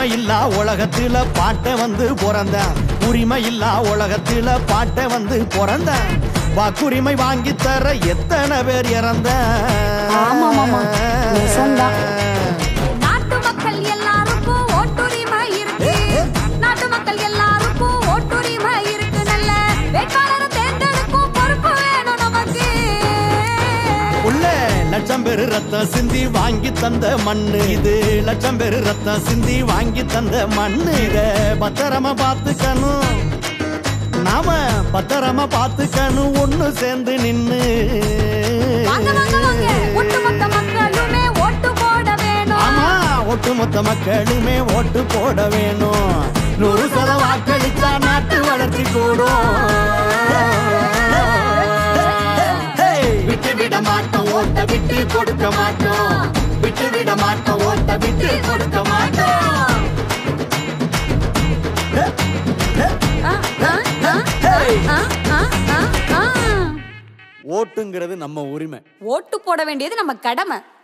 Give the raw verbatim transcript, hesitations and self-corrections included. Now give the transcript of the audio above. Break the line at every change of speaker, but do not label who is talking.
உரிமை இல்லா உலகத்துல பாட்ட வந்து பிறந்தான் உரிமை இல்லா உலகத்துல பாட்ட வந்து பிறந்தான் வாக்குரிமை வாங்கி தர எத்தனை பேர் இறந்த
நாட்டு மக்கள் எல்லாருக்கும் ஓட்டுரிமை இருக்கு நாட்டு மக்கள் எல்லாருக்கும் ஓட்டுரிமை இருக்கு நல்ல வேட்பாளரை தேர்ந்தெடுக்கும் பொறுப்பு வேணும் நமக்கு
உள்ள லட்சம் பேரு ரத்தம் சிந்தி வாங்கி தந்த மண்ணு இது லட்சம் பேரு ரத்தம் சிந்தி வாங்கி தந்த மண்ணு இத பத்திரமா பாத்துக்கணும் நாம பத்திரமா பாத்துக்கணும் ஒண்ணு சேர்ந்து நின்னு
ஒட்டுமொத்த மக்களுமே ஓட்டு போட வேணும்
ஆமா ஒட்டுமொத்த மக்களுமே ஓட்டு போட வேணும் நூறு சதம் வாக்களிச்சா நாட்டு வளர்ச்சி கூடும் விட்டு விட மாட்டோம் ஓட்ட விட்டு கொடுக்க மாட்டோம் விட்டு விட மாட்டோம் ஓட்ட விட்டு கொடுக்க மாட்டோம்
ஓட்டுங்கிறது நம்ம உரிமை
ஓட்டு போட வேண்டியது நம்ம கடமை